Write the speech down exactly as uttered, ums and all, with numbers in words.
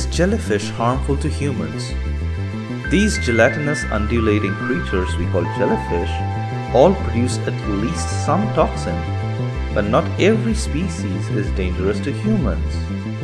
Is jellyfish harmful to humans? These gelatinous undulating creatures we call jellyfish all produce at least some toxin, but not every species is dangerous to humans.